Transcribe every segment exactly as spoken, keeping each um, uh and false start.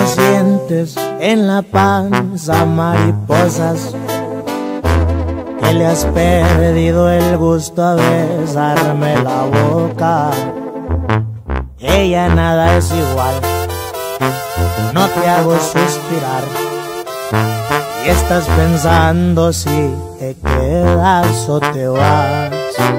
sientes en la panza mariposas, que le has perdido el gusto a besarme la boca. Ella nada es igual, no te hago suspirar, y estás pensando si te quedas o te vas.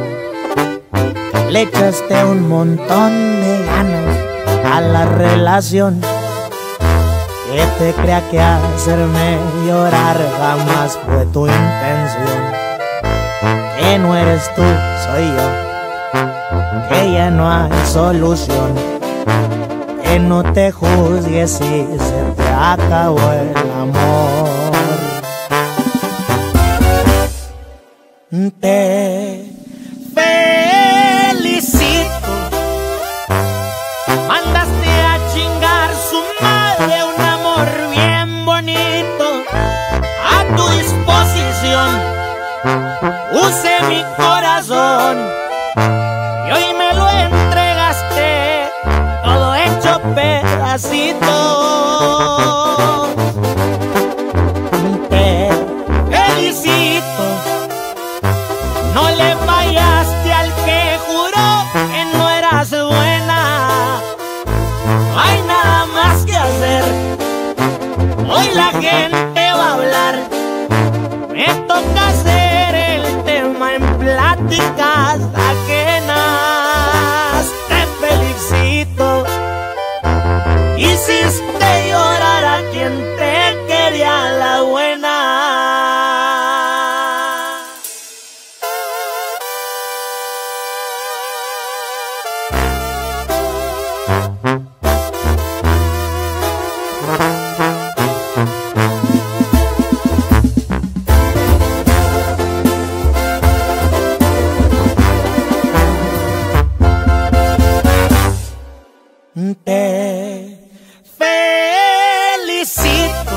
Le echaste un montón de ganas a la relación, que te crea que hacerme llorar jamás fue tu intención. Que no eres tú, soy yo, que ya no hay solución, que no te juzgues si se te acabó el amor. Te felicito, mandaste a chingar su madre un amor bien bonito. A tu disposición usé mi corazón y hoy me lo entregaste todo hecho pedacitos. Te felicito, no le fallaste al que juró que no eras buena. No hay nada más que hacer, hoy la gente va a hablar. Me toca hacer el tema en pláticas ajenas. Te felicito, hiciste llorar a quien te quería la buena. Te felicito,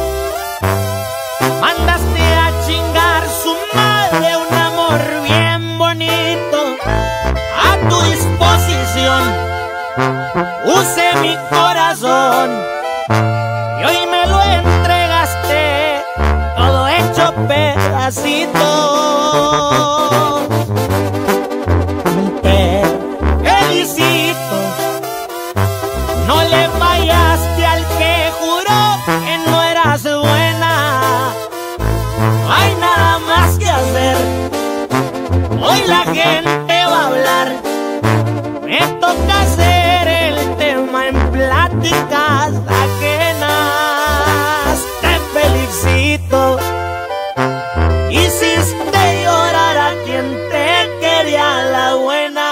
mandaste a chingar su madre un amor bien bonito. A tu disposición usé mi corazón y hoy me lo entregaste todo hecho pedacitos. Te felicito, no le fallaste al que juró que no eras buena. No hay nada más que hacer, hoy la gente va a hablar. Me toca hacer el tema en pláticas ajenas. Te felicito, hiciste llorar a quien te quería la buena.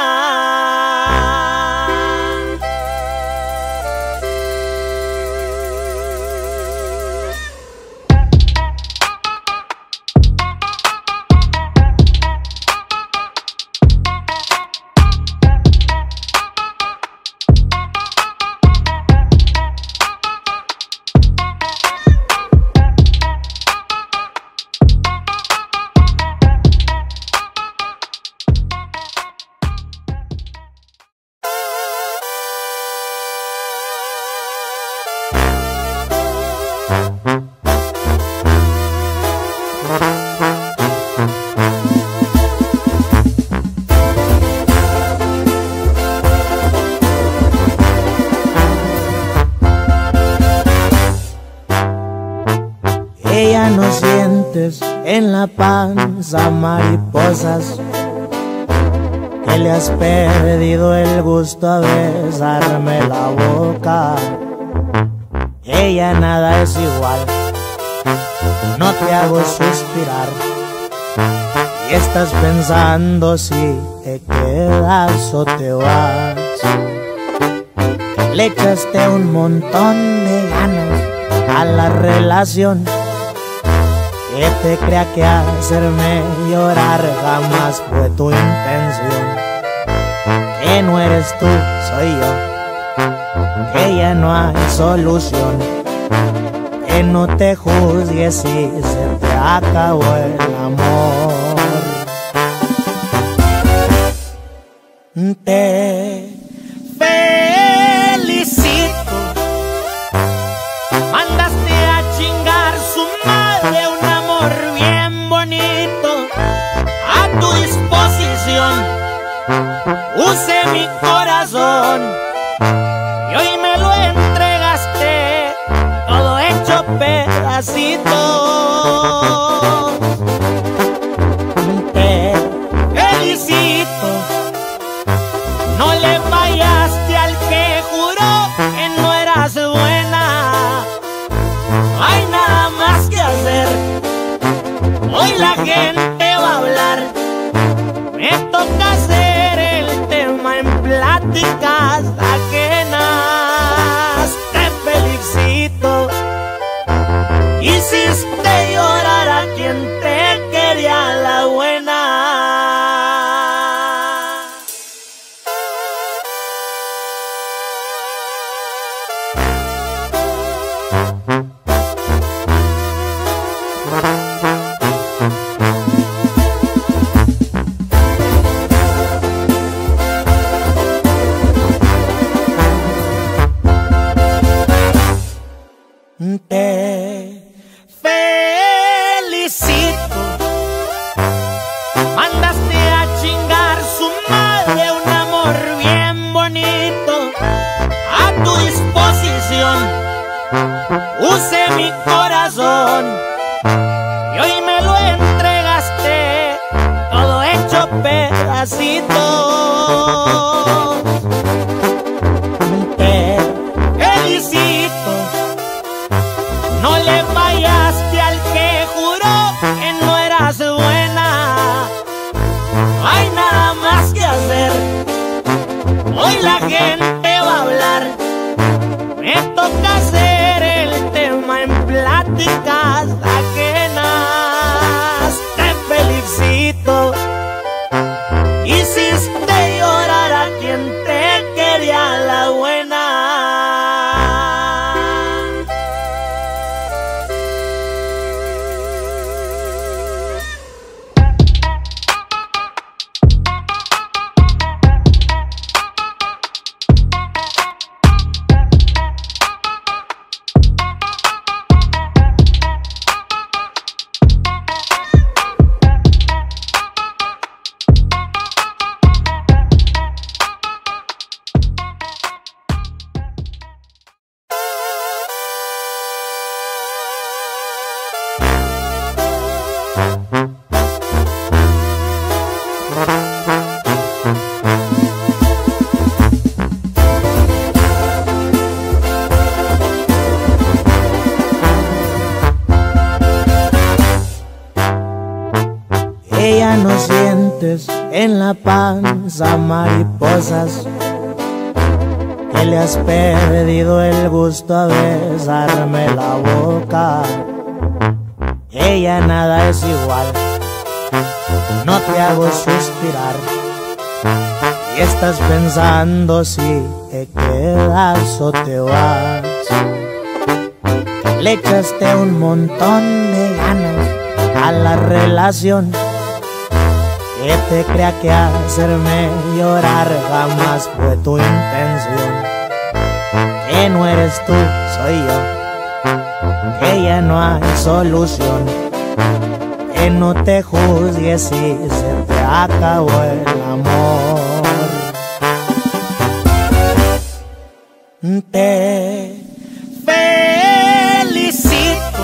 Ella no sientes en la panza mariposas, que le has perdido el gusto a besarme la boca. Ella nada es igual, no te hago suspirar, y estás pensando si te quedas o te vas. Le echaste un montón de ganas a la relación, que te crea que hacerme llorar jamás fue tu intención. Que no eres tú, soy yo, que ya no hay solución, que no te juzgues si se te acabó el amor. Te felicito, disposición. Usé mi corazón y hoy me lo entregaste, todo hecho pedacitos. Te felicito, no le fallaste al que juró que no eras buena. Hay nada más que hacer, hoy la gente va a hablar. Me toca hacer el tema en pláticas ajenas. Te felicito, hiciste llorar a quien te quería la buena. Te felicito, mandaste a chingar su madre un amor bien bonito. A tu disposición usé mi corazón y hoy me lo entregaste, todo hecho pedacitos. Te felicito, no le fallaste al que juró que no eras buena. Hay nada más que hacer, hoy la gente va a hablar. Me toca hacer el tema en pláticas ajenas. Te felicito, hiciste llorar a quien te quería la buena. Ella no sientes en la panza mariposas, que le has perdido el gusto a besarme la boca. Ella nada es igual, no te hago suspirar y estás pensando si te quedas o te vas. Le echaste un montón de ganas a la relación, que te crea que hacerme llorar jamás fue tu intención. Que no eres tú, soy yo, que ya no hay solución. Que no te juzgues si se te acabó el amor. Te felicito,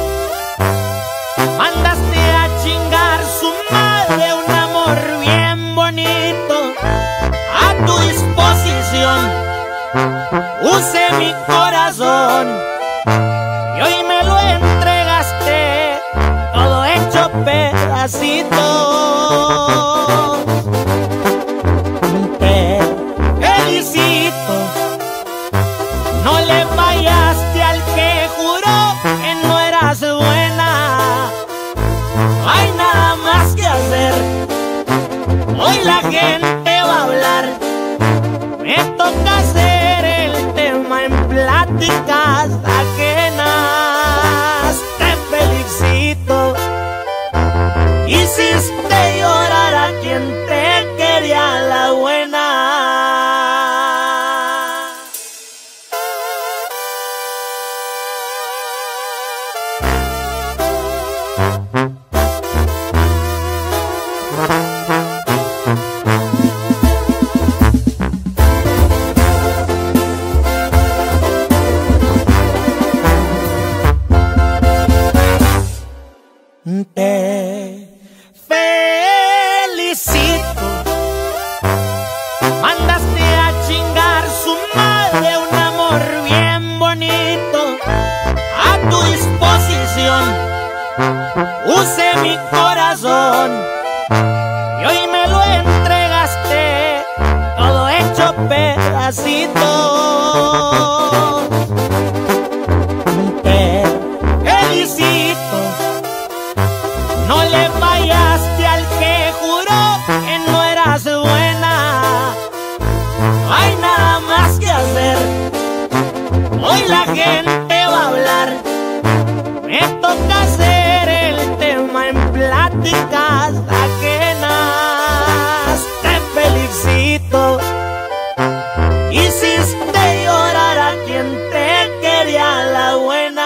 mandaste a chingar su madre un amor bien bonito. A tu disposición usé mi corazón y hoy me lo entregaste, todo hecho pedacitos. Te felicito, no le fallaste al que juró que no eras buena. Hay nada más que hacer, hoy la gente va a hablar. Me toca hacer el tema en pláticas ajenas. Te felicito, hiciste llorar a quien te quería la buena. Bye. pedacito. Te felicito, no le fallaste al que juró que no eras buena. Hay nada más que hacer, hoy la gente va a hablar. Me toca hacer el tema en pláticas ajenas. Te felicito, hiciste llorar a quien te quería la buena.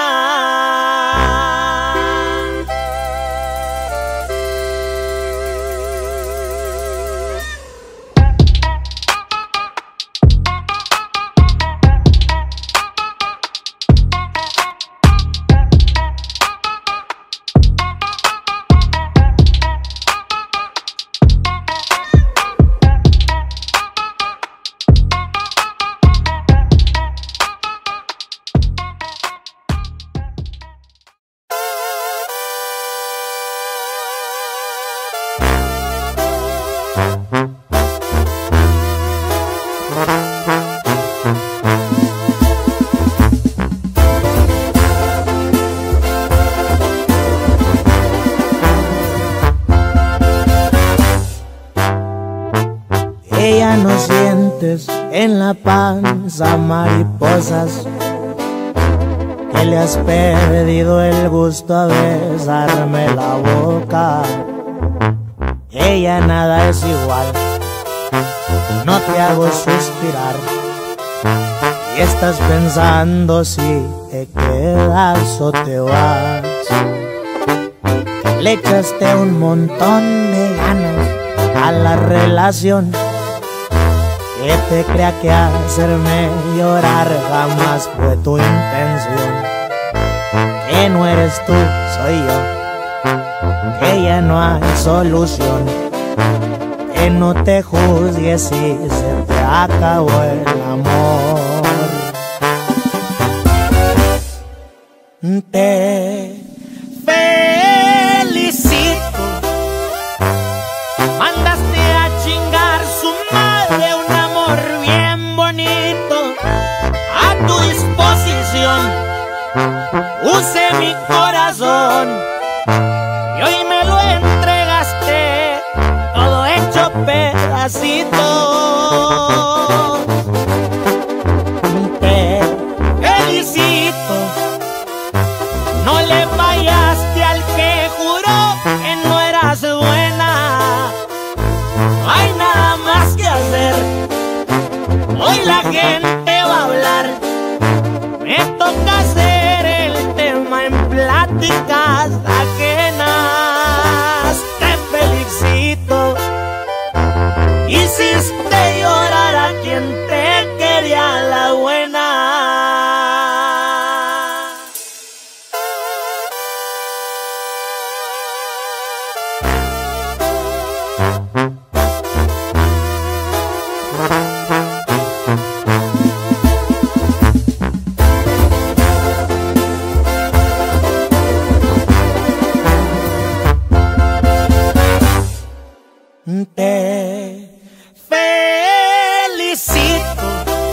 Ya no sientes en la panza mariposas, que le has perdido el gusto a besarme la boca. Ella nada es igual, no te hago suspirar, y estás pensando si te quedas o te vas. Le echaste un montón de ganas a la relación, que te crea que hacerme llorar jamás fue tu intención. Que no eres tú, soy yo, que ya no hay solución. Que no te juzgues si se te acabó el amor. Te felicito, mandaste a chingar su madre un amor bien bonito. A tu disposición usé mi corazón y hoy me lo entregaste todo hecho pedacito. Te felicito, no le fallaste al que juró que no eras buena. Hay nada más que hacer, hoy la gente va a hablar. Me toca hacer el tema en pláticas ajenas. Te felicito, hiciste llorar a quien te quería la buena. Te felicito,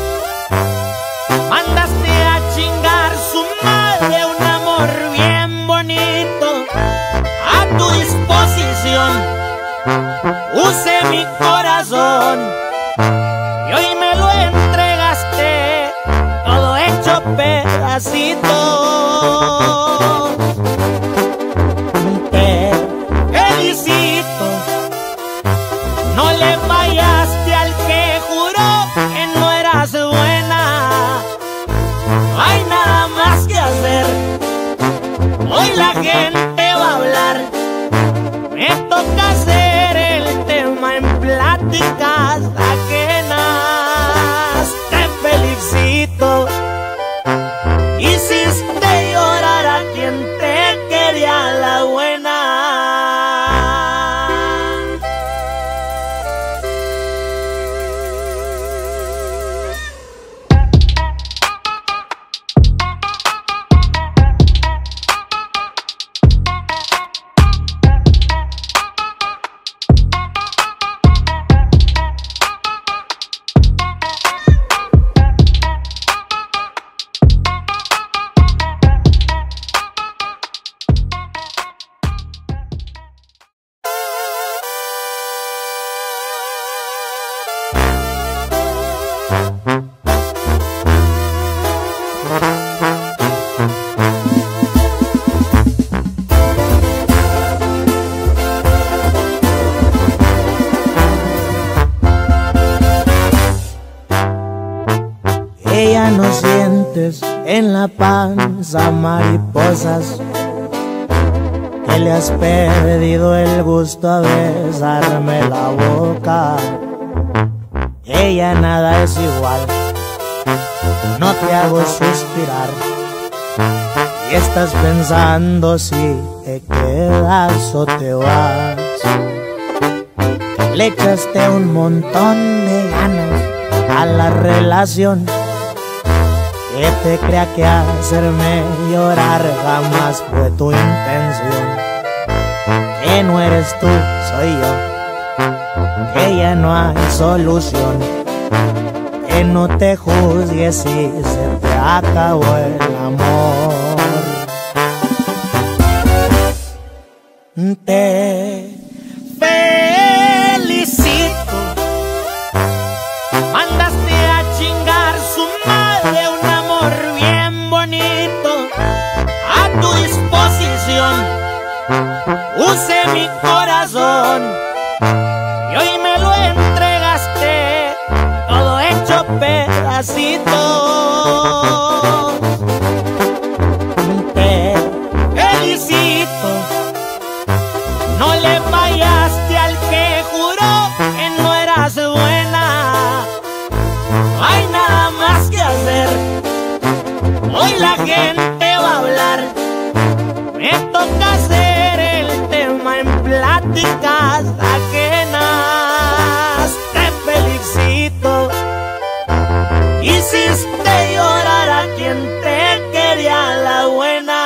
mandaste a chingar su madre un amor bien bonito. A tu disposición usé mi corazón y hoy me lo entregaste todo hecho pedacito. Te felicito, no le fallaste al que juró que no eras buena. Hay nada más que hacer, hoy la gente va a hablar. Me toca hacer el tema en pláticas ajenas. Te felicito, hiciste llorar a quien te quería la buena. no sientes en la panza mariposas, que le has perdido el gusto a besarme la boca. Ella nada es igual, no te hago suspirar, y estás pensando si te quedas o te vas. Le echaste un montón de ganas a la relación, que te crea que hacerme llorar jamás fue tu intención. Que no eres tú, soy yo, que ya no hay solución, que no te juzgues si se te acabó el amor. Te felicito, mandaste a chingar su madre un amor bien bonito a tu disposición. Usé mi corazón y hoy me lo entregaste todo hecho pedacitos. Te felicito, no le fallaste al que juró que no eras buena. No hay nada más que hacer, hoy la gente va a hablar. Me toca hacer el tema en pláticas ajenas. Te felicito, hiciste llorar a quien te quería la buena.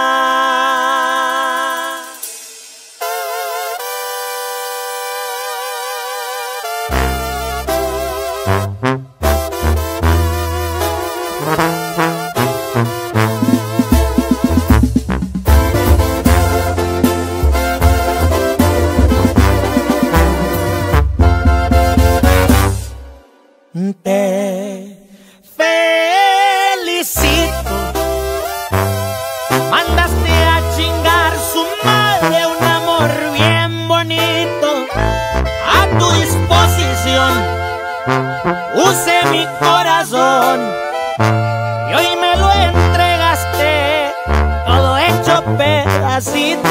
Te felicito, mandaste a chingar su madre un amor bien bonito a tu disposición. Usé mi corazón y hoy me lo entregaste todo hecho pedacitos.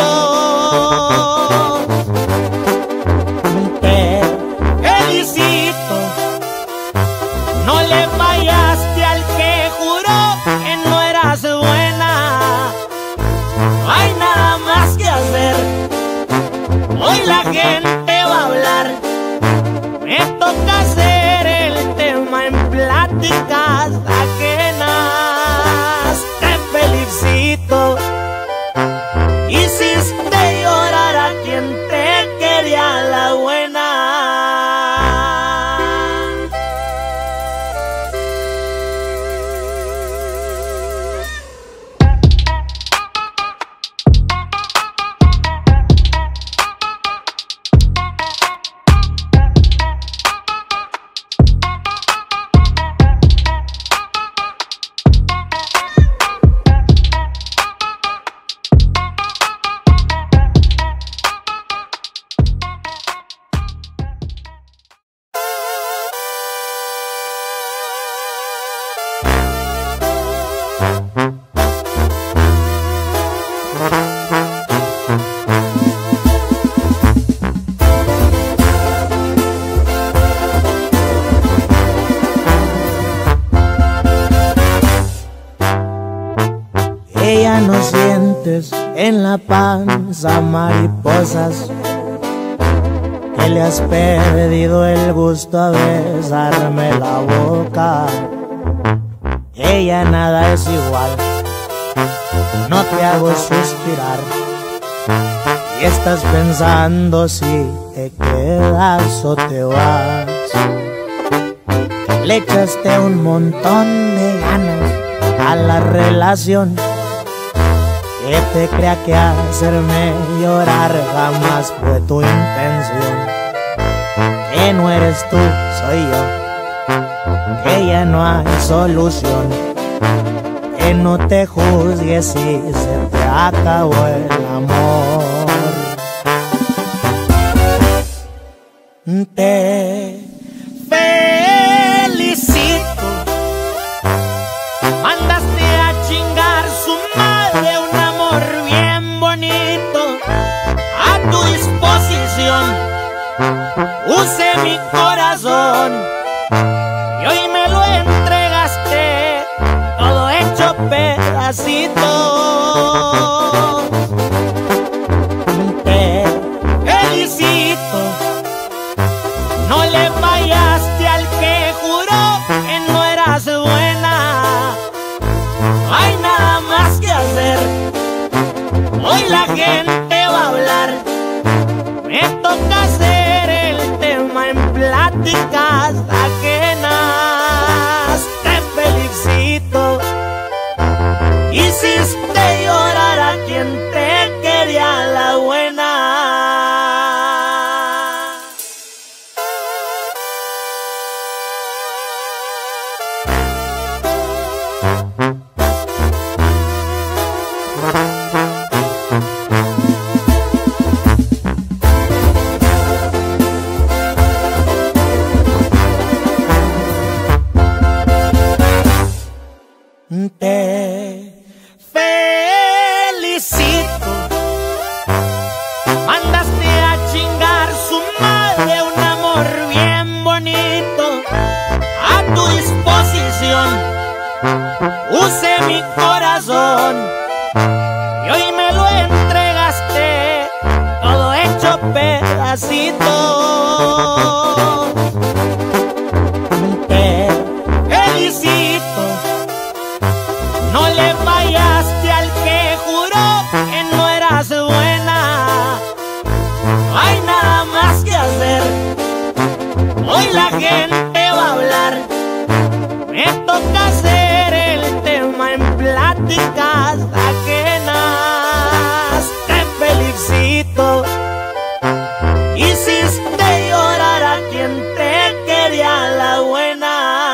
Te felicito, no le fallaste al que juró que no eras buena. No hay nada más que hacer, hoy la gente va a hablar. Me toca hacer el tema en pláticas ajenas. Te felicito, hiciste llorar a quien te quería la buena. Ella no sientes en la panza mariposas, que le has perdido el gusto a besarme la boca. Ella nada es igual, no te hago suspirar, y estás pensando si te quedas o te vas. Le echaste un montón de ganas a la relación, que te crea que hacerme llorar jamás fue tu intención. Que no eres tú, soy yo, que ya no hay solución, que no te juzgues si se te acabó el amor. Te felicito, Puse mi corazón y hoy me lo entregaste todo hecho pedacitos. Te felicito, no le fallaste al que juró que no eras buena. No hay nada más que hacer, hoy la gente va a hablar. Me toca hacer el tema en pláticas ajenas. Te felicito, hiciste llorar a quien te quería la buena. Te felicito, mandaste a chingar su madre un amor bien bonito. A tu disposición usé mi corazón y hoy me lo entregaste todo hecho pedacitos. Te felicito, no le fallaste al que juró que no eras buena. No hay nada más que hacer, hoy la gente va a hablar. Me toca hacer el tema en pláticas ajenas. Te felicito, hiciste llorar a quien te quería la buena.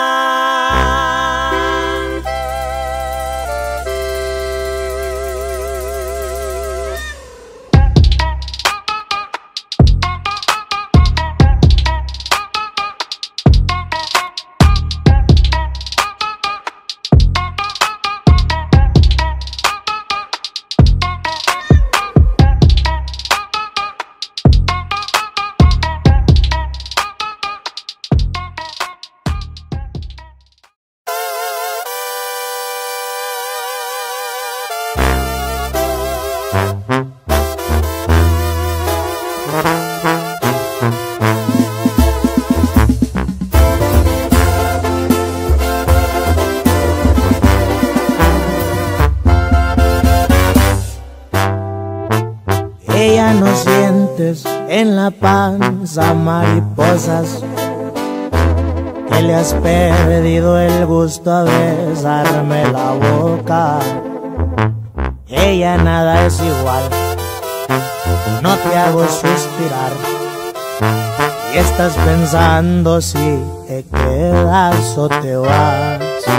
Ella no sientes en la panza mariposas, que le has perdido el gusto a besarme la boca. Ella nada es igual, no te hago suspirar y estás pensando si te quedas o te vas.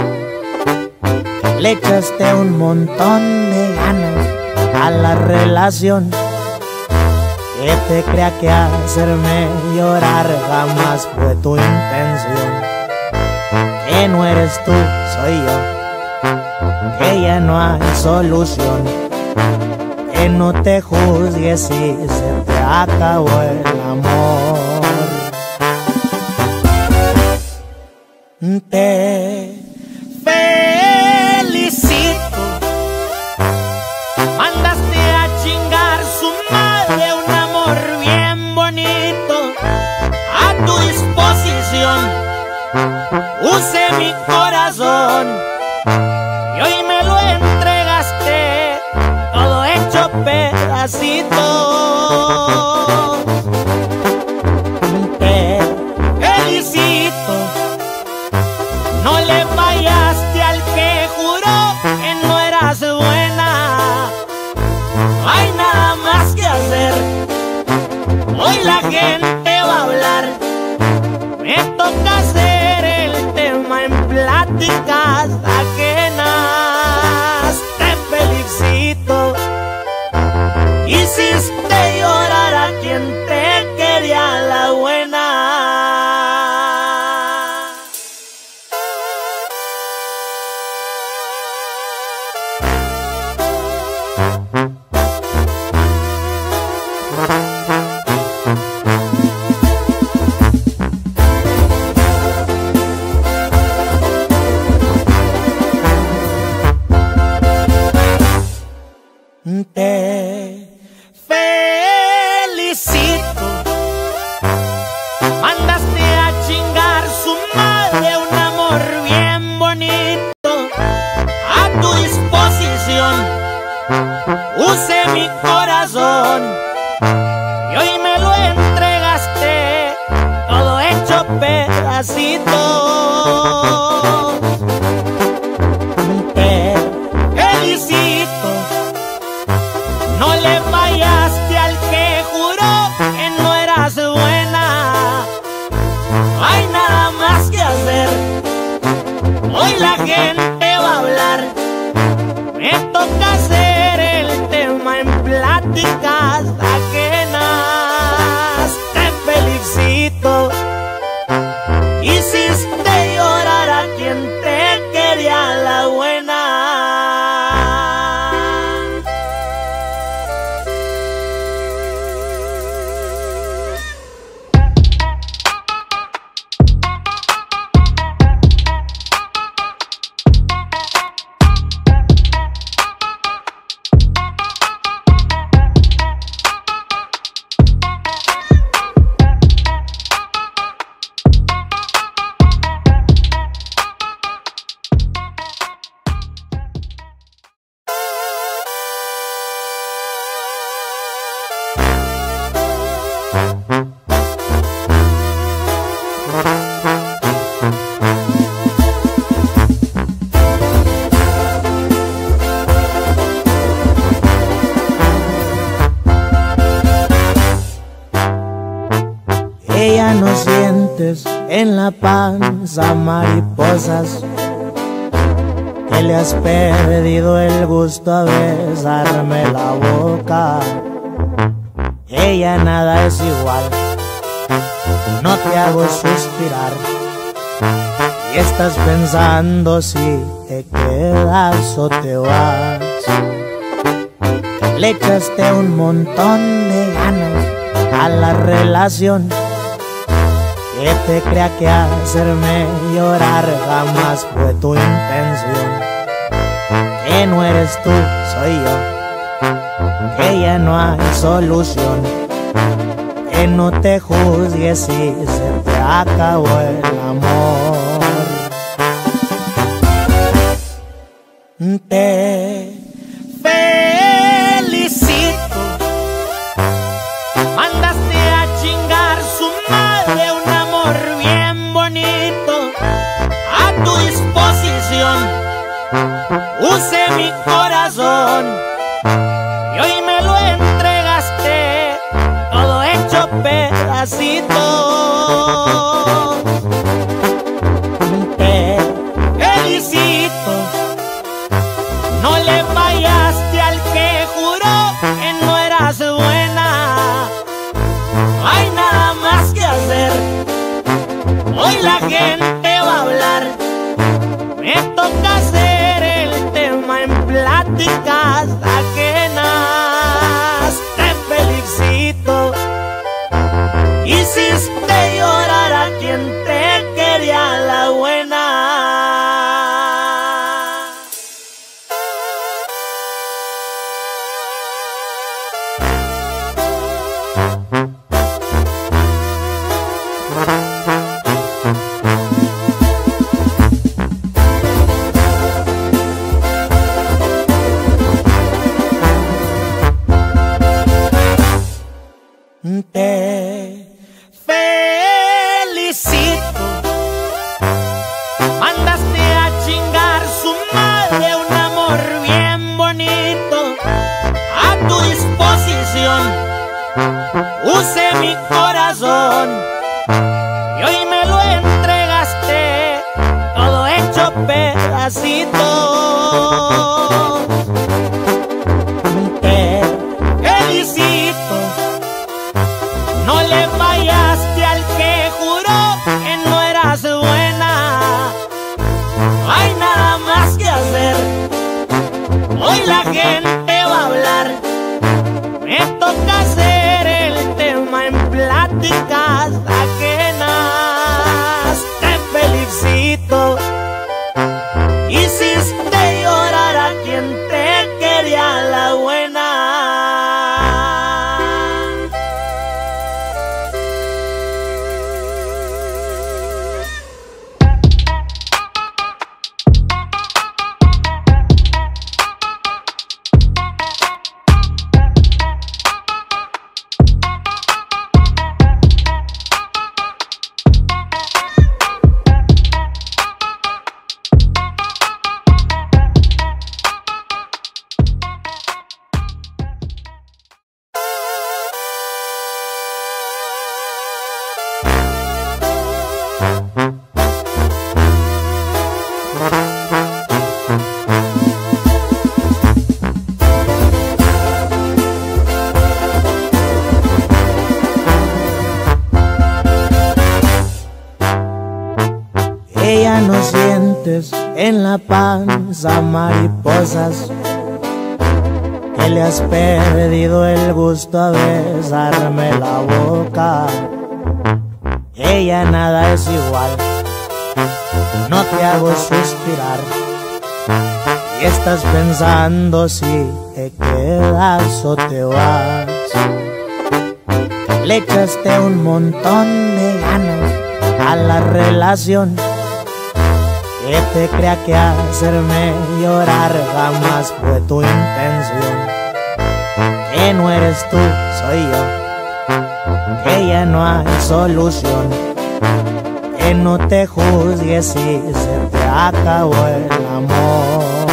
Le echaste un montón de ganas a la relación, que te crea que hacerme llorar jamás fue tu intención. Que no eres tú, soy yo, que ya no hay solución. Que no te juzgues si se te acabó el amor. Te felicito, mandaste a chingar su madre un amor bien bonito. A tu disposición usé mi corazón y hoy me lo entregaste todo hecho pedacitos. Te felicito, no le fallaste al que juró que no eras buena. No hay nada más que hacer, hoy la gente va a hablar. Me toca hacer el tema en pláticas ajenas. Te felicito, hiciste llorar a quien te quería la buena. pedacito. Te felicito, no le fallaste al que juró que no eras buena. Hay nada más que hacer, hoy la gente va a hablar. Me toca hacer el tema en pláticas ajenas. Te felicito, hiciste llorar a quien te quería la buena. Ella no sientes en la panza mariposas, que le has perdido el gusto a besarme la boca. Ella nada es igual, no te hago suspirar, y estás pensando si te quedas o te vas. Le echaste un montón de ganas a la relación, que te crea que hacerme llorar jamás fue tu intención. Que no eres tú, soy yo, que ya no hay solución. Que no te juzgues si se te acabó el amor. Te felicito, mandaste a chingar su madre un amor bien bonito. A tu disposición usé mi corazón y hoy me lo entregaste todo hecho pedacitos. Te felicito, no le fallaste al que juró que no eras buena. Hay nada más que hacer, hoy la gente va a hablar. Me toca hacer el tema en pláticas ajenas. Te felicito, hiciste llorar a quien te quería la buena. Te felicito, mandaste a chingar su madre un amor bien bonito. A tu disposición usé mi corazón y hoy me lo entregaste todo hecho pedacitos. Te felicito, no le fallaste al que juró que no eras buena. Hay nada más que hacer, hoy la gente va a hablar. Me toca hacer el tema en pláticas ajenas. Te felicito, hiciste llorar a quien te quería la buena. ya no sientes en la panza mariposas, que le has perdido el gusto a besarme la boca. Ella nada es igual, no te hago suspirar, y estás pensando si te quedas o te vas. Le echaste un montón de ganas a la relación, que te crea que hacerme llorar jamás fue tu intención. Que no eres tú, soy yo, que ya no hay solución, que no te juzgues si se te acabó el amor.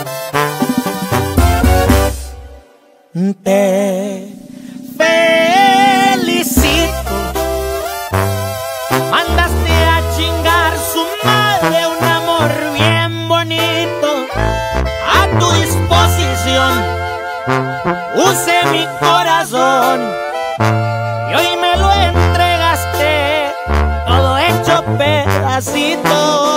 Te felicito, mandaste a chingar su madre un amor bien bonito a tu disposición. Usé mi corazón y hoy me lo entregaste todo hecho pedacitos.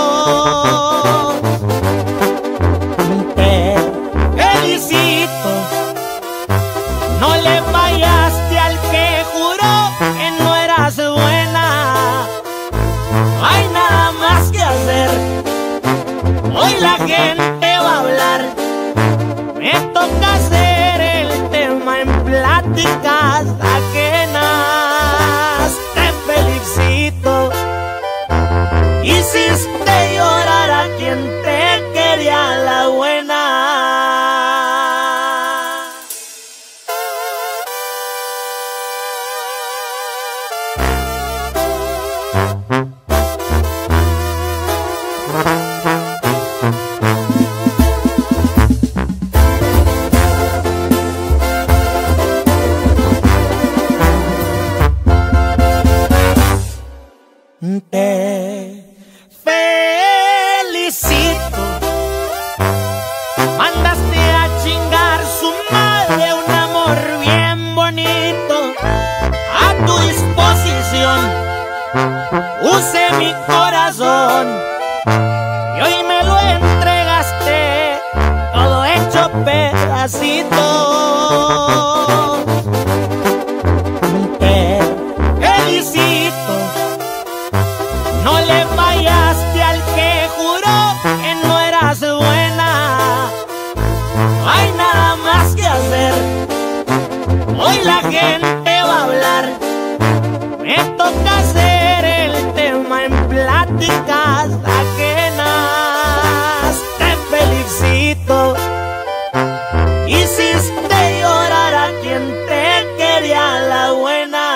Te felicito, no le fallaste al que juró que no eras buena. No hay nada más que hacer, hoy la gente va a hablar. Me toca hacer el tema en pláticas ajenas. Te felicito, hiciste llorar a quien te quería la buena. Te felicito, mandaste a chingar su madre un amor bien bonito a tu disposición. Usé mi corazón y hoy me lo entregaste todo hecho pedacitos. Te felicito, no le fallaste al que juró que no eras buena. No hay nada más que hacer, hoy la gente va a hablar. Me toca hacer el tema en pláticas ajenas. Te felicito, hiciste llorar a quien te quería la buena.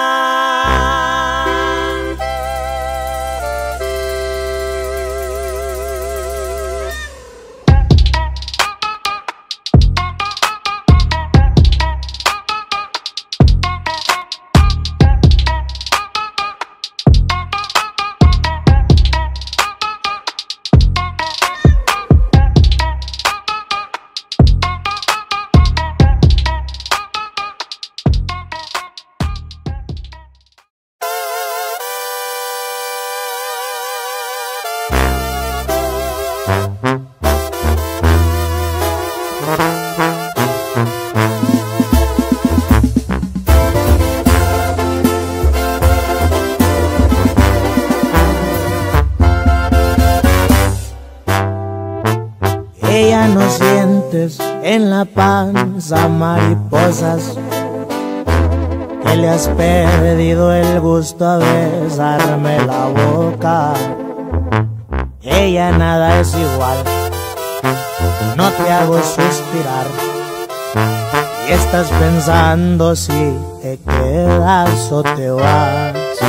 Ya no sientes en la panza mariposas, que le has perdido el gusto a besarme la boca. Ella nada es igual, no te hago suspirar, y estás pensando si te quedas o te vas.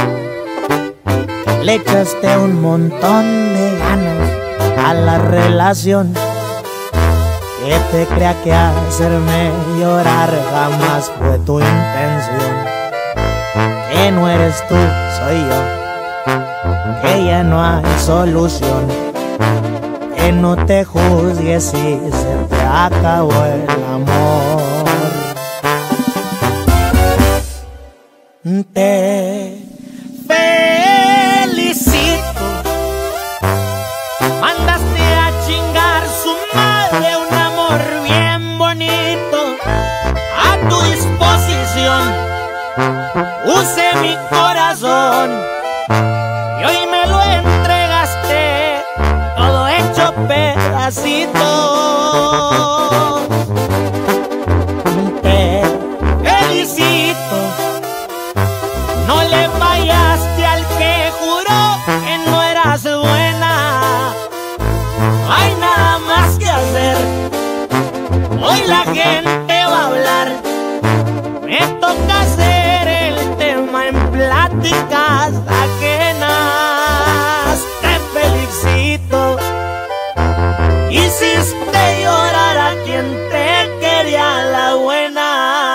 Le echaste un montón de ganas a la relación, que te crea que hacerme llorar jamás fue tu intención. Que no eres tú, soy yo, que ya no hay solución, que no te juzgues si se te acabó el amor. Te felicito, pedacito. Te felicito, no le fallaste al que juró que no eras buena. Hay nada más que hacer, hoy la gente va a hablar. Me toca hacer el tema en pláticas ajenas. Te felicito, hiciste llorar a quien te quería la buena.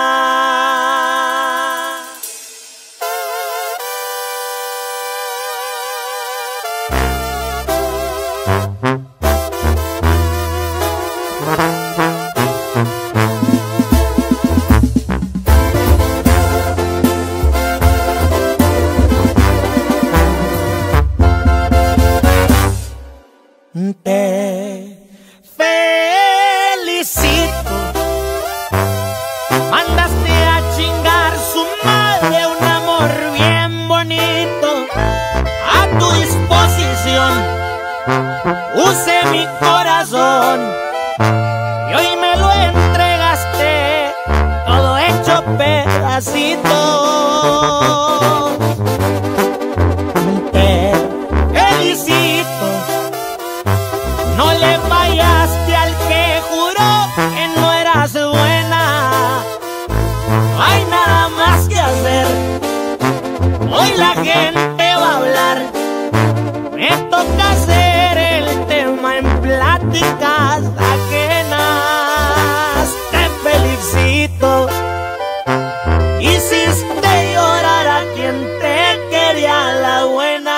Te felicito, mandaste a chingar su madre un amor bien bonito. A tu disposición usé mi corazón y hoy me lo entregaste todo hecho pedacitos. Te felicito, no le fallaste al que juró que no eras buena. Hay nada más que hacer, hoy la gente va a hablar. Me toca hacer el tema en pláticas ajenas. Te felicito, hiciste llorar a quien te quería la buena.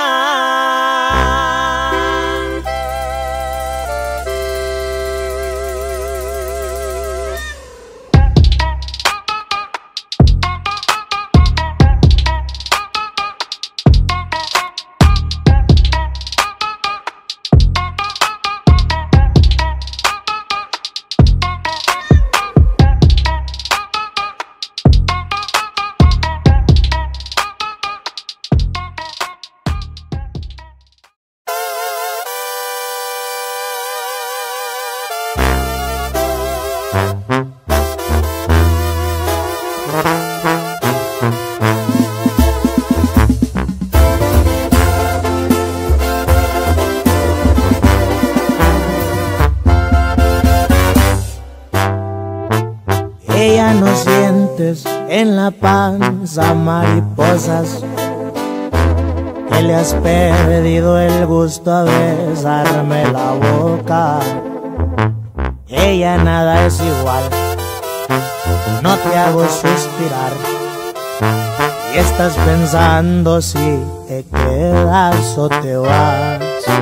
Ya no sientes en la panza mariposas, que le has perdido el gusto a besarme la boca. Ella nada es igual, no te hago suspirar y estás pensando si te quedas o te vas.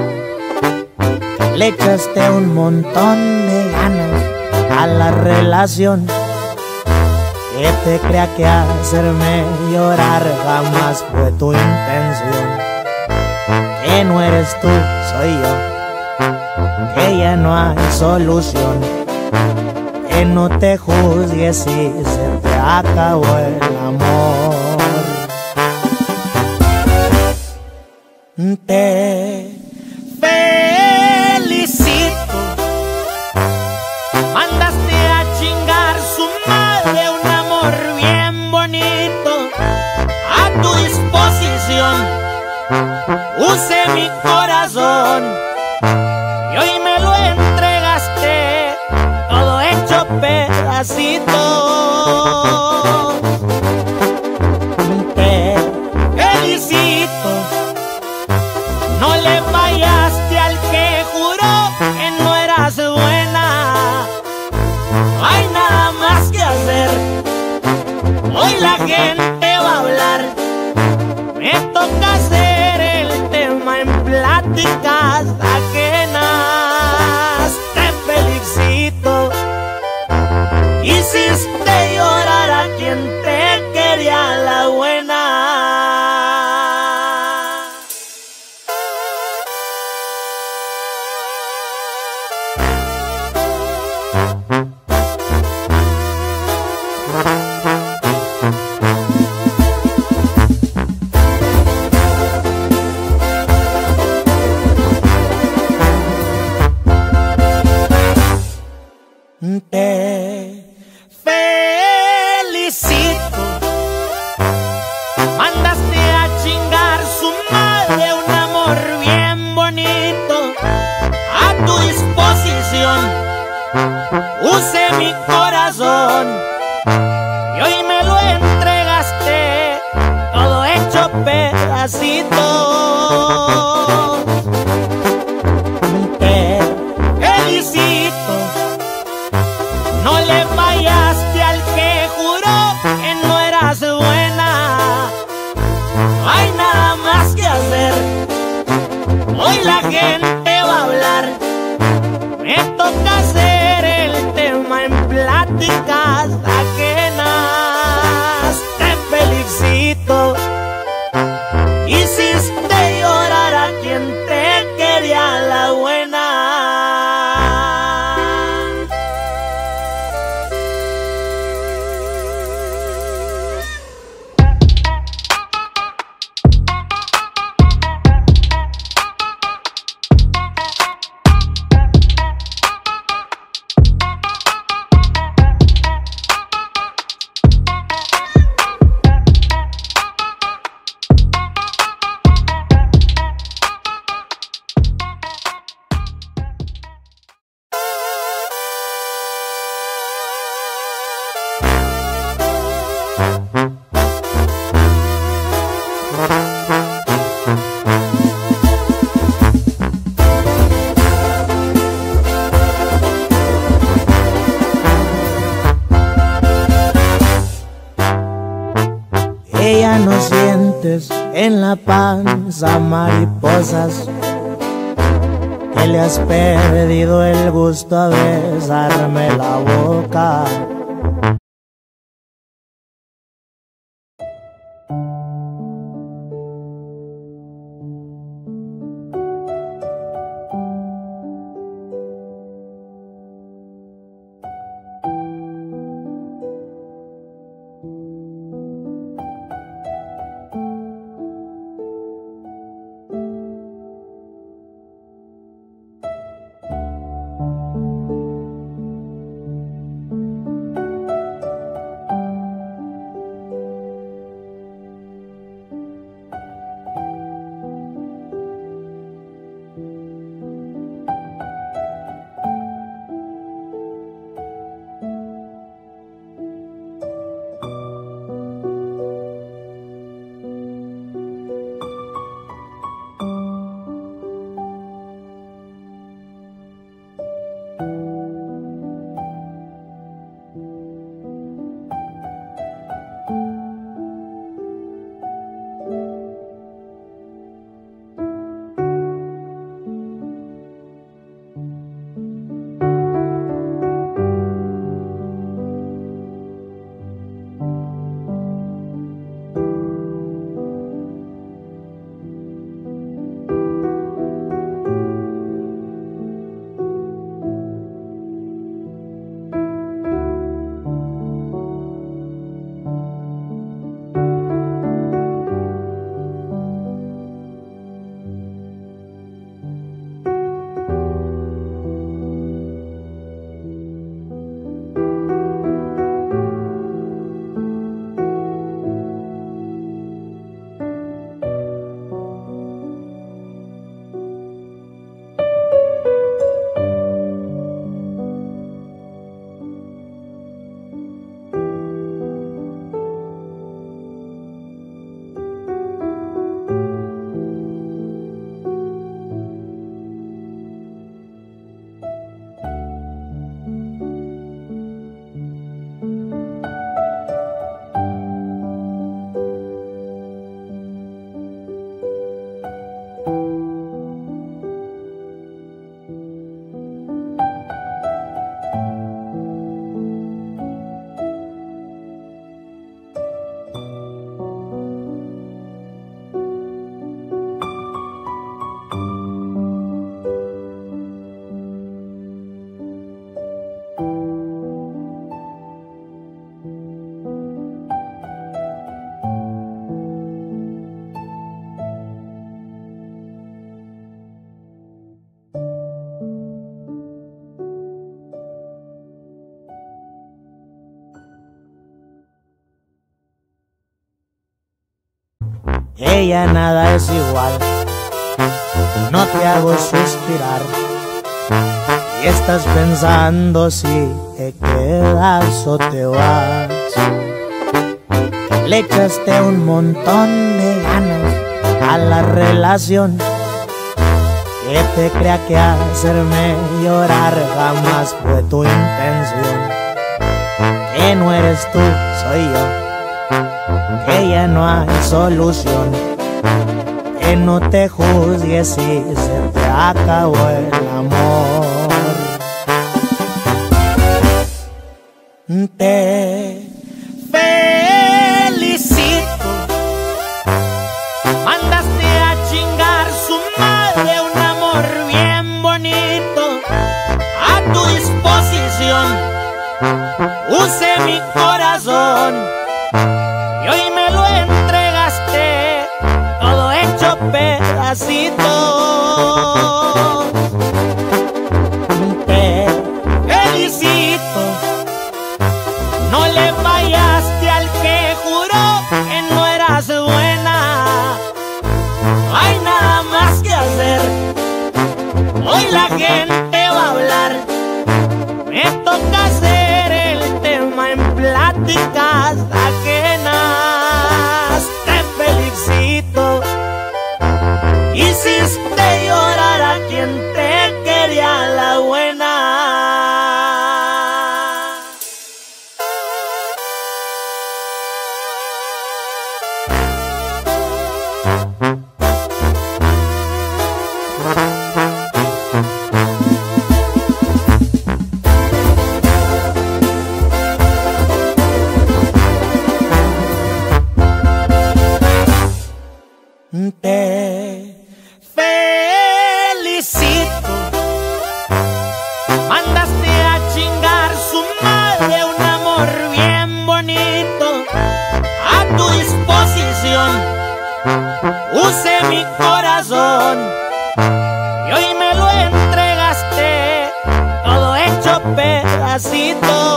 Le echaste un montón de ganas a la relación, que te crea que hacerme llorar jamás fue tu intención. Que no eres tú, soy yo, que ya no hay solución. Que no te juzgues si se te acabó el amor. Te felicito, mandaste a chingar su madre un amor bien bonito. A tu disposición usé mi corazón y hoy me lo entregaste todo hecho pedacitos. Te felicito, no le fallaste al que juró que no eras buena. Hay nada más que hacer, hoy la gente va a hablar. Me toca hacer el tema en pláticas ajenas. Te felicito, hiciste llorar a quien te quería la buena. Te felicito, mandaste a chingar su madre un amor bien bonito. A tu disposición usé mi corazón y hoy me lo entregaste todo hecho pedacitos. Te felicito, no le fallaste al que juró que no eras buena. No hay nada más que hacer, hoy la gente va a hablar. Me toca hacer el tema en pláticas ajenas. Te felicito, hiciste llorar a quien te quería la buena. Ya no sientes en la panza mariposas, que le has perdido el gusto a besarme la boca. ella nada es igual. No te hago suspirar y estás pensando si te quedas o te vas. Le echaste un montón de ganas a la relación, que te crea que hacerme llorar jamás fue tu intención. Que no eres tú, soy yo, que ya no hay solución. Que no te juzgues si se te acabó el amor. Te felicito, mandaste a chingar su madre un amor bien bonito. A tu disposición usé mi corazón y hoy me lo entregaste todo hecho pedacitos. Te felicito, no le fallaste al que juró que no eras buena. No hay nada más que hacer, hoy la gente va a hablar. Me toca hacer el tema en pláticas ajenas. Te felicito, hiciste llorar a quien te quería la buena. Te felicito, mandaste a chingar su madre un amor bien bonito. A tu disposición usé mi corazón y hoy me lo entregaste todo hecho pedacitos.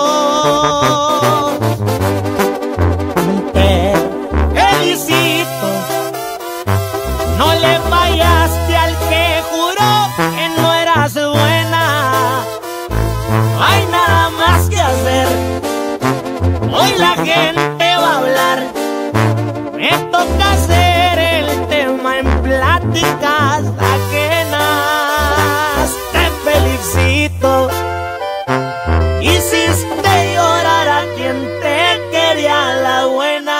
Te felicito, no le fallaste al que juró que no eras buena. No hay nada más que hacer, hoy la gente va a hablar. Me toca hacer el tema en pláticas ajenas. Te felicito, hiciste llorar a quien te quería la buena.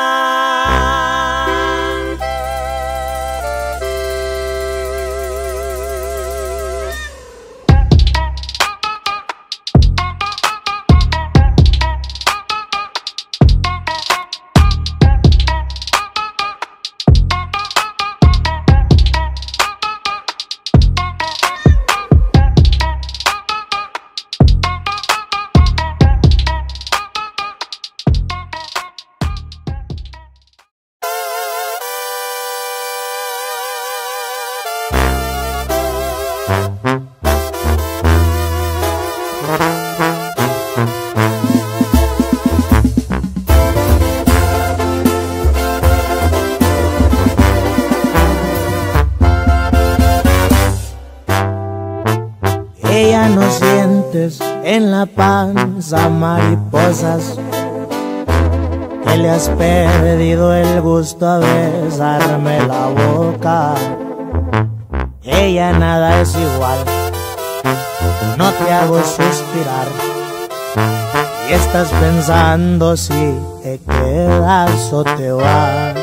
Ella no sientes en la panza mariposas, que le has perdido el gusto a besarme la boca. Ella nada es igual, no te hago suspirar y estás pensando si te quedas o te vas.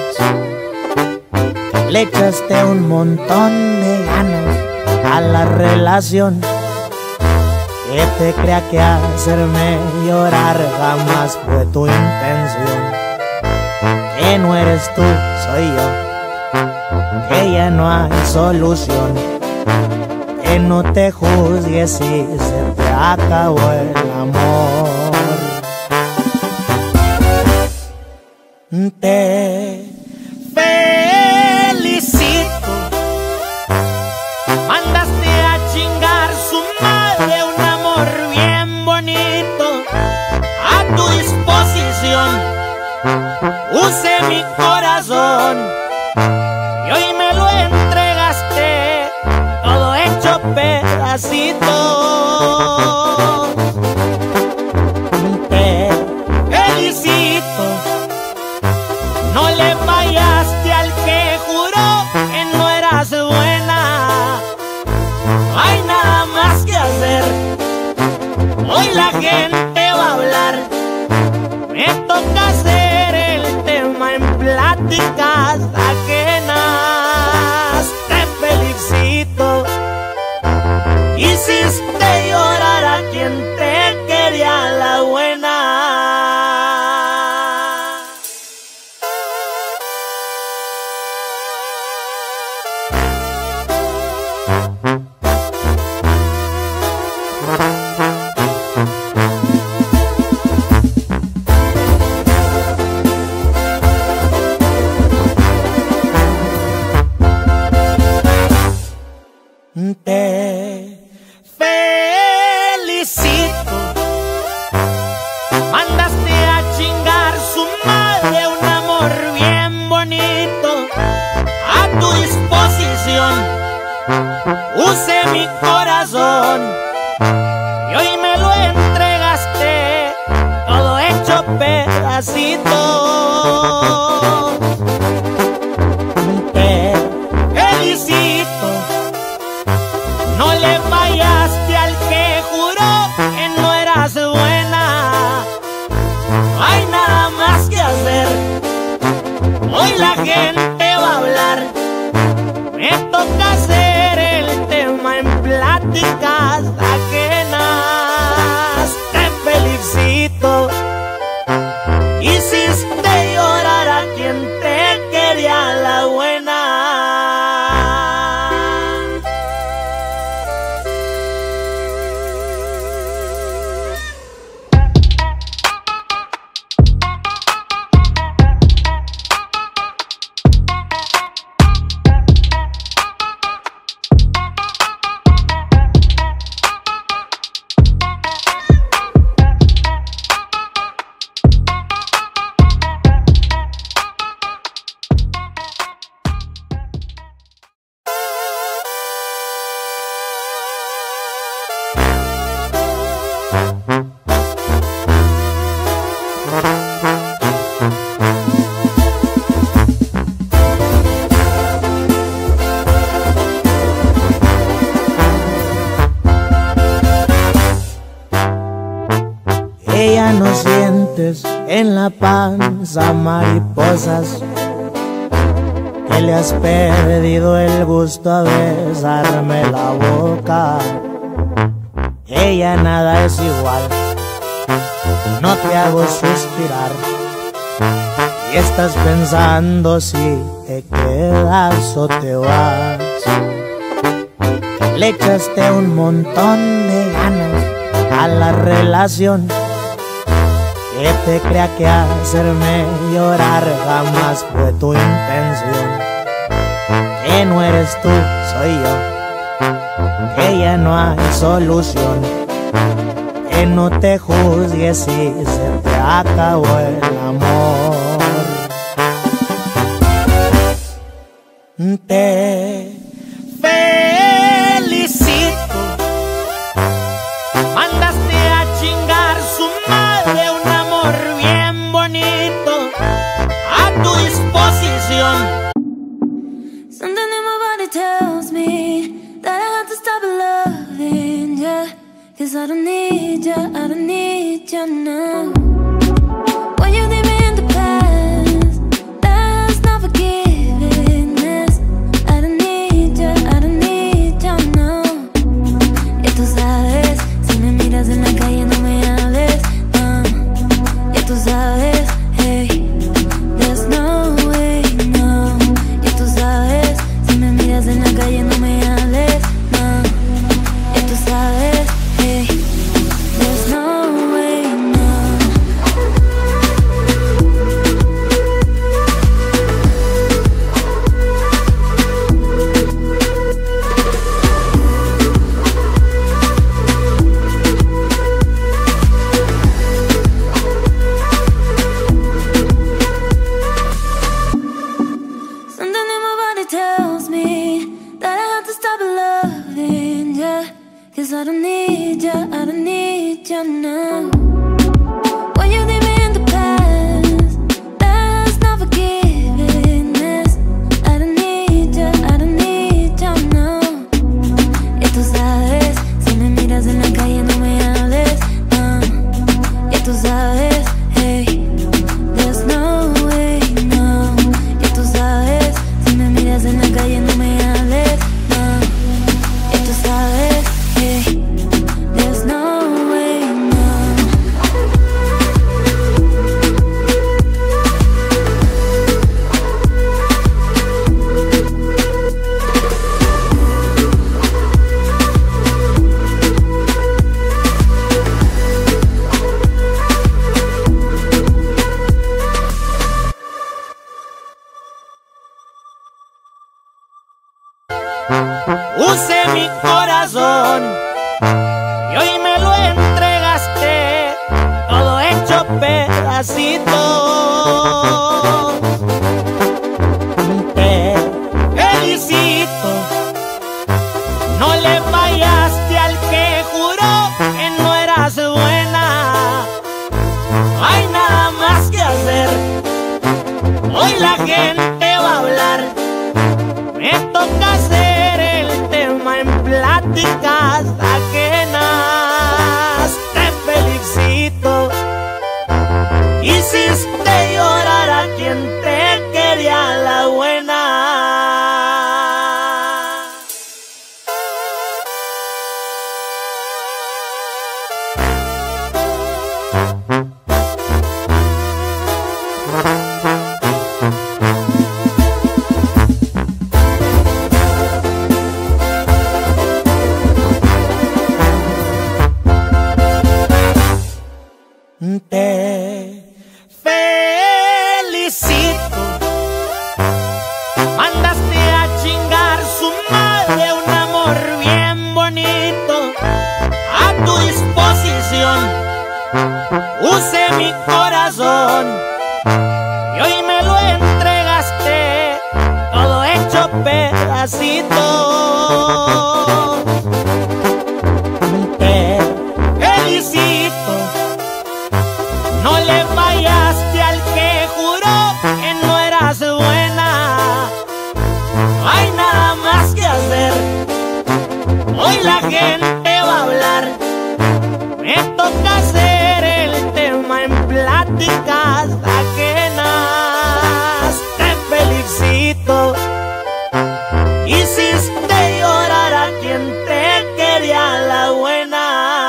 Le echaste un montón de ganas a la relación, que te crea que hacerme llorar jamás fue tu intención. Que no eres tú, soy yo, que ya no hay solución. Que no te juzgues si se te acabó el amor. Te felicito, mandaste a chingar su madre un amor bien bonito. A tu disposición usé mi corazón gente va a hablar, me toca hacer el tema en pláticas ajenas. Te felicito, hiciste llorar a quien te quería la buena. Te felicito, mandaste a chingar su madre un amor bien bonito. A tu disposición usé mi corazón y hoy me lo entregaste todo hecho pedacitos. Te felicito, no le fallaste al que juró que no eras buena. No hay nada más que hacer, hoy la gente va a hablar, me toca hacer el tema en pláticas ajenas. Te felicito, hiciste llorar a quien te quería la buena. Ella no sientes en la panza mariposas, que le has perdido el gusto a besarme la boca. Ella nada es igual, no te hago suspirar y estás pensando si te quedas o te vas. Le echaste un montón de ganas a la relación, que te crea que hacerme llorar jamás fue tu intención. Que no eres tú, soy yo, que ya no hay solución. Que no te juzgues si se te acabó el amor. Te felicito, mandaste a chingar su madre un amor bien bonito. A tu disposición. Something in my body tells me that I have to stop loving ya, 'cause I don't need ya, I don't need ya now. When you leave me in the past, that's not forgiveness. I don't need ya, I don't need ya now. Y tú sabes, si me miras en la calle no me hables, no. Y tú sabes, hey, there's no way, no. Y tú sabes, si me miras en la calle no me hables, no. Y tú sabes, hey, there's no way, no. Something in my body tells me that I have to stop loving ya, 'cause I don't need ya, I don't need ya now. When you leave me in the past, that's not forgiveness. I don't need ya, I don't need ya now. Y tú sabes, si me miras en la calle no me hables, no. Usé mi corazón y hoy me lo entregaste todo hecho pedacitos. Te felicito, no le fallaste al que juró que no eras buena. Hay nada más que hacer, hoy la gente va a hablar. Me toca hacer el tema en pláticas ajenas. Te felicito, hiciste llorar a quien te quería la buena. Te felicito, mandaste a chingar su madre un amor bien bonito. A tu disposición usé mi corazón y hoy me lo entregaste todo hecho pedacitos. Te felicito, no le fallaste al que juró que no eras buena. Hay nada más que hacer, hoy la gente va a hablar. Me toca hacer el tema en pláticas ajenas. Te felicito, hiciste llorar a quien te quería la buena.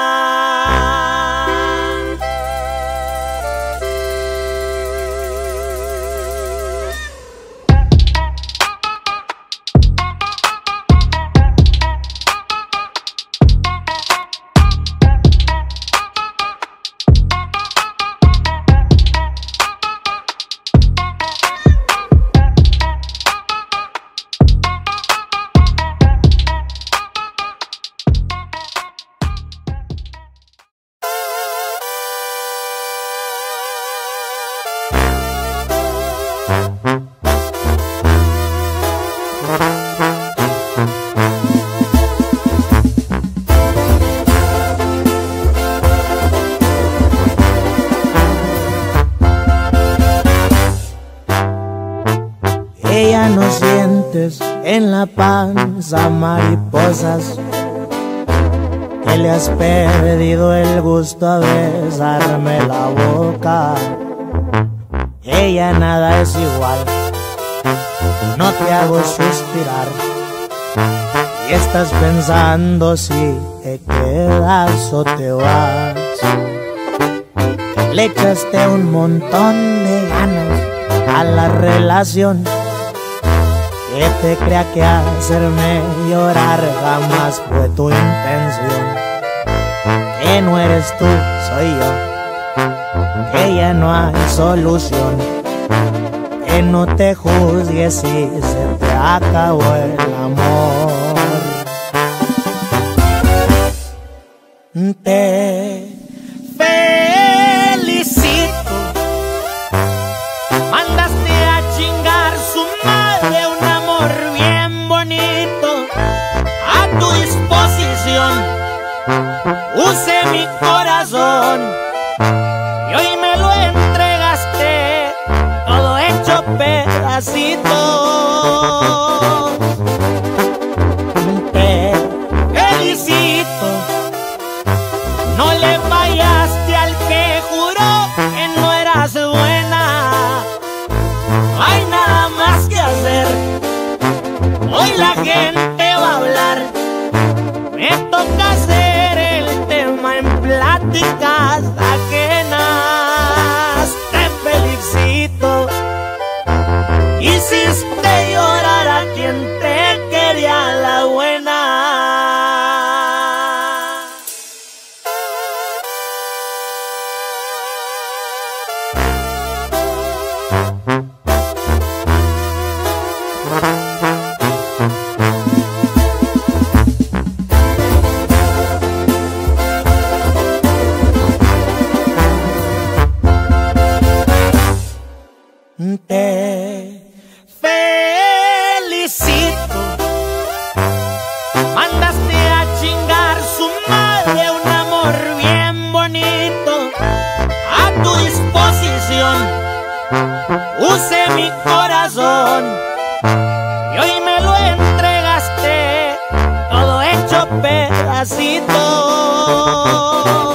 Ella no sientes en la panza mariposas, que le has perdido el gusto a besarme la boca. Ella nada es igual, no te hago suspirar y estás pensando si te quedas o te vas. Le echaste un montón de ganas a la relación, que te crea que hacerme llorar jamás fue tu intención. Que no eres tú, soy yo, que ya no hay solución. Que no te juzgues si se te acabó el amor. Te felicito, mandaste a chingar su madre un amor bien bonito. A tu disposición usé mi corazón y hoy me lo entregaste todo hecho pedacitos. Te felicito, no le fallaste al que juró que no eras buena. Hay nada más que hacer, hoy la gente va a hablar. Me toca hacer el tema en pláticas ajenas. Te felicito, hiciste llorar a quien te quería la buena. disposición, usé mi corazón y hoy me lo entregaste todo hecho pedacitos.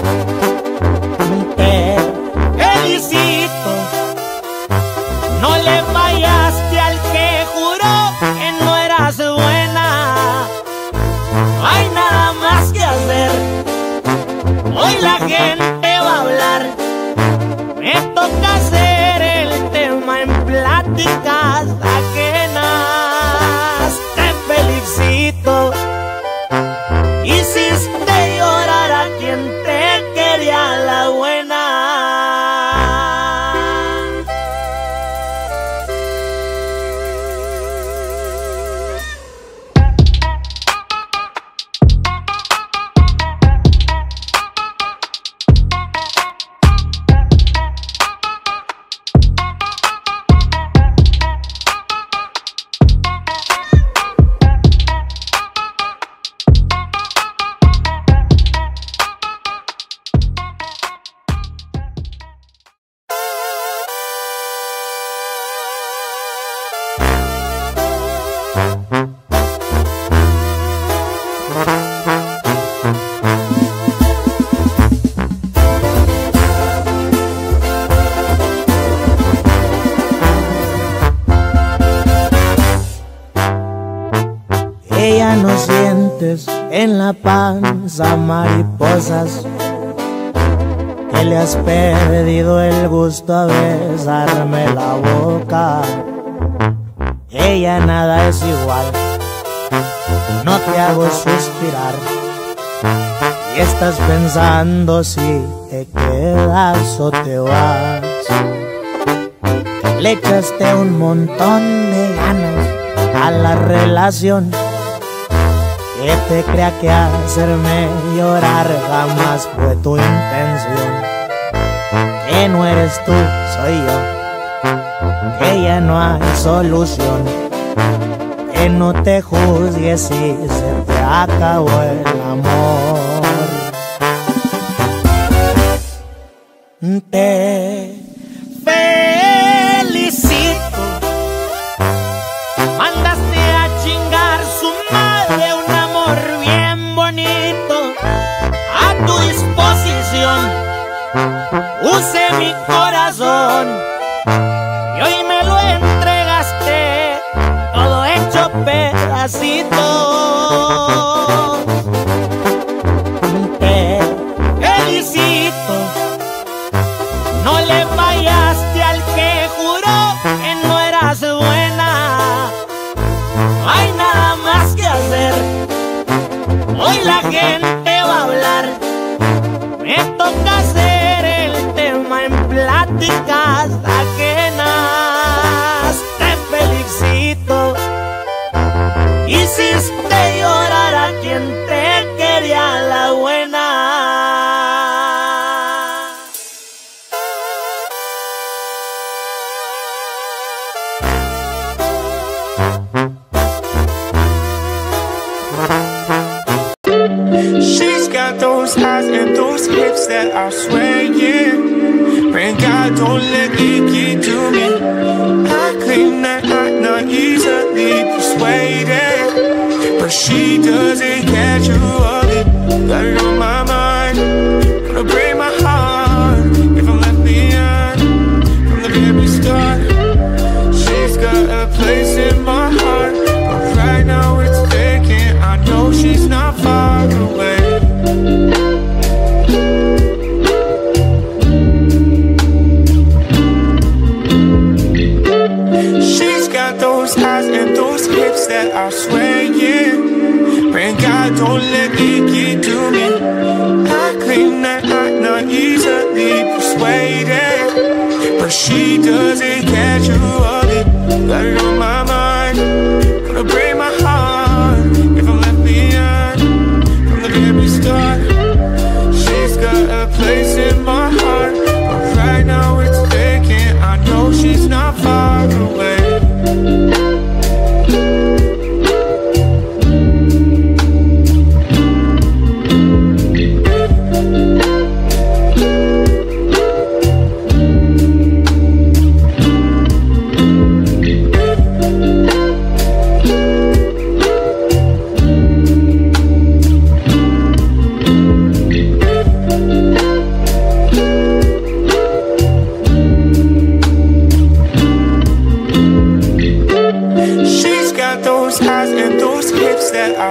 Te felicito, no le fallaste al que juró que no eras buena. No hay nada más que hacer, hoy la gente va a hablar. Me toca hacer el tema en pláticas ajenas. Te felicito, hiciste llorar a quien te quería la buena. Ella no sientes en la panza mariposas, que le has perdido el gusto a besarme la boca. Ella nada es igual, no te hago suspirar y estás pensando si te quedas o te vas. Le echaste un montón de ganas a la relación, que te crea que hacerme llorar jamás fue tu intención. Que no eres tú, soy yo, que ya no hay solución. Que no te juzgues si se te acabó el amor. Te felicito, mandaste a chingar su madre un amor bien bonito. A tu disposición usé mi corazón y hoy me lo entregaste todo hecho pedacitos. Te felicito, no le fallaste al que juró que no eras buena. No hay nada más que hacer, hoy la gente va a hablar. Me toca hacer el tema en pláticas ajenas. Te felicito, hiciste llorar a quien te quería la buena. She's got those eyes and those hips that are swaying. Pray God don't let it get to me. I claim that I'm not easily persuaded, but she doesn't catch you up. Got it on my mind, gonna break my heart if I'm left behind from the very start. She's got a place in my heart, but right now it's vacant. I know she's not far away. She's got those eyes and those hips that are swaying. Pray God don't let it get to me. I claim that I'm not easily persuaded, but she doesn't catch you up. Got it on my mind, gonna break my heart if I'm left behind from the very start. She's got a place in my heart, but right now it's vacant. I know she's not far away.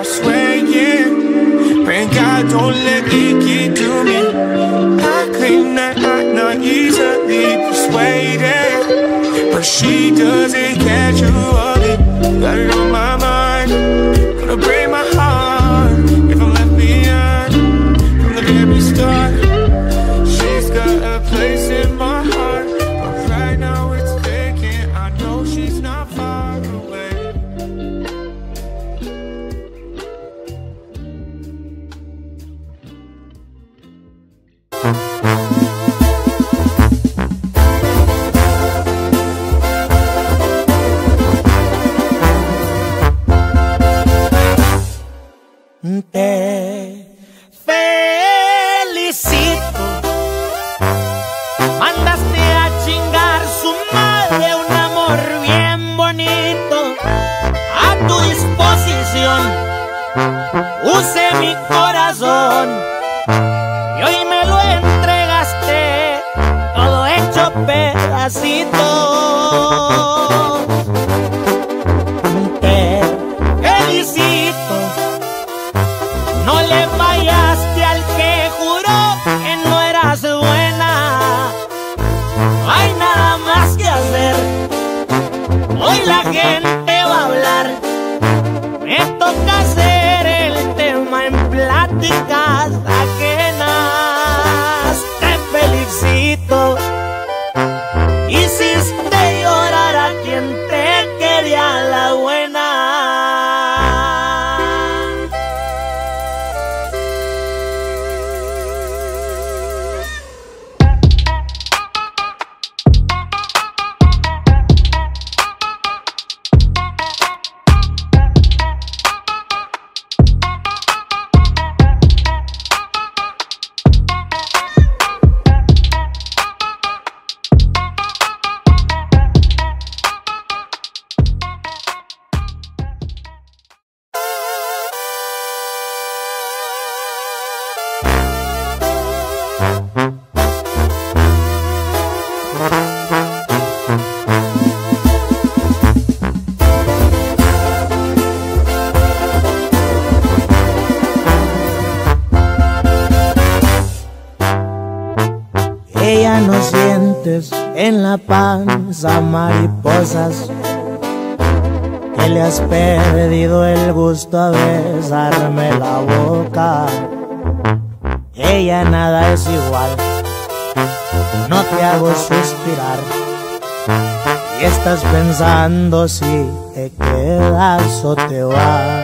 swaying. Praying God don't let it get to me. I claim that I'm not easily persuaded, but she doesn't catch you of it. Got it on my mind, gonna break my heart if I'm left behind. From the very start, she's got a place in my heart, but right now it's vacant. I know she's not far away. Te felicito, mandaste a chingar su madre un amor bien bonito. A tu disposición usé mi corazón y hoy me lo entregaste todo hecho pedacitos. Te felicito, no le fallaste al que juró que no eras buena. No hay nada más que hacer, hoy la gente va a hablar. Me toca hacer el tema en pláticas ajenas. Te felicito, hiciste llorar a quien te quería la buena. Ella no sientes en la panza mariposas, que le has perdido el gusto a besarme la boca. Ella nada es igual, no te hago suspirar y estás pensando si te quedas o te vas.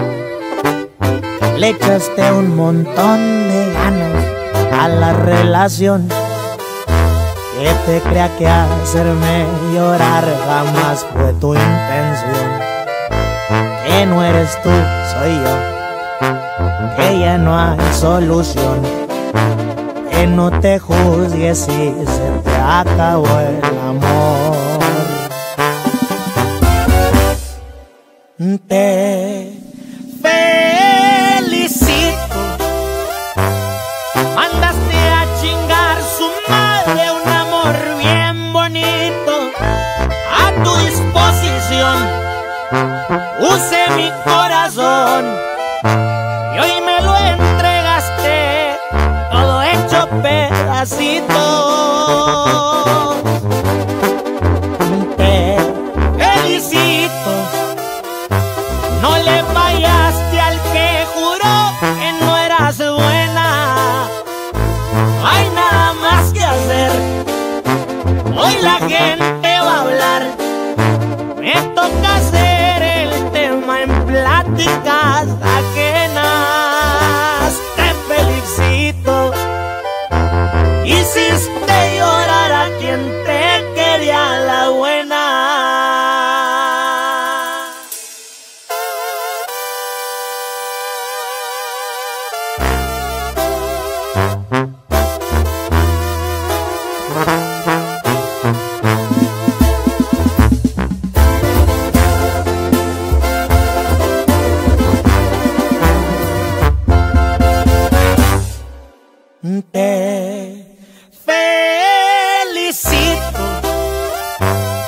Le echaste un montón de ganas a la relación, que te crea que hacerme llorar jamás fue tu intención. Que no eres tú, soy yo, que ya no hay solución. Que no te juzgues si se te acabó el amor. Te felicito, mandaste a chingar su madre un amor bien bonito. A tu disposición usé mi corazón y hoy me lo entregaste todo hecho pedacitos. Te felicito, no le fallaste al que juró que no eras buena. No hay nada más que hacer, hoy la gente va a hablar. Me toca hacer el tema en pláticas ajenas. Te felicito, hiciste llorar a quien te quería la buena. Te felicito,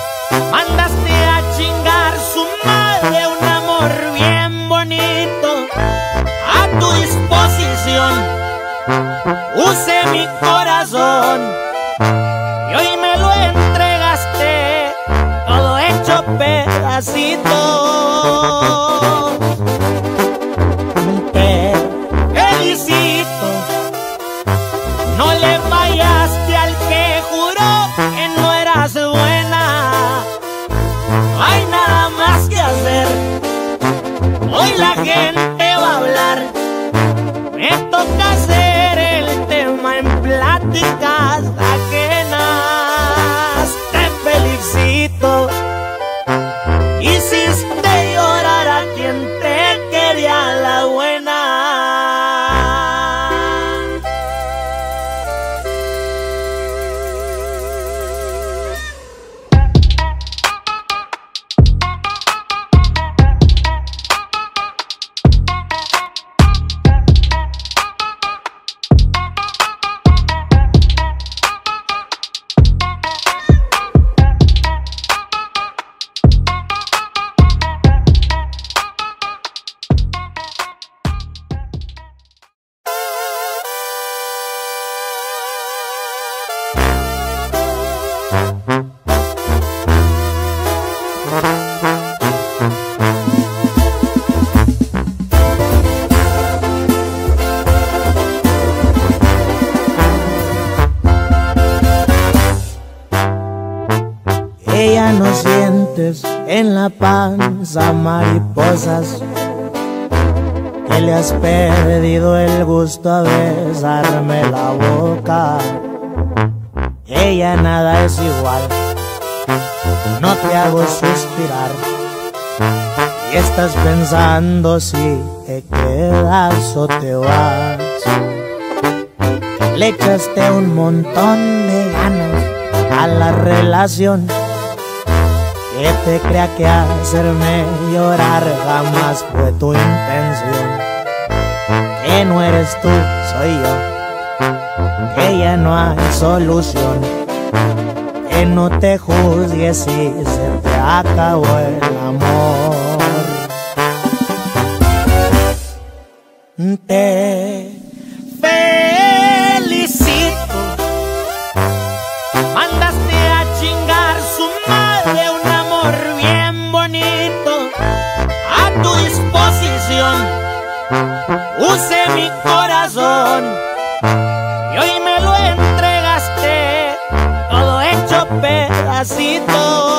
mandaste a chingar su madre un amor bien bonito. a tu disposición. Use mi corazón y hoy me lo entregaste, todo hecho pedacitos. Te felicito, no le fallaste al que juró que no eras buena. No hay nada más que hacer, hoy la gente va a hablar. Me toca hacer el tema en pláticas ajenas. Te felicito, hiciste llorar a quien te quería la buena. Ella no sientes en la panza mariposas, que le has perdido el gusto a besarme la boca. Ella nada es igual, no te hago suspirar y estás pensando si te quedas o te vas. Le echaste un montón de ganas a la relación, que te crea que hacerme llorar jamás fue tu intención. Que no eres tú, soy yo, que ya no hay solución. Que no te juzgues si se te acabó el amor. Te felicito, mandaste a chingar su madre un amor bien bonito. A tu disposición, use mi corazón y hoy me lo entregaste, todo hecho pedacitos.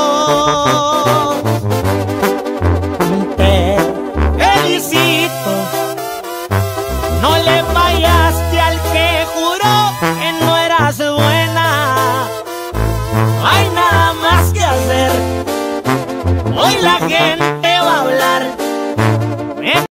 Te felicito, no le fallaste al que juró que no eras buena. No hay nada más que hacer, hoy la gente va a hablar.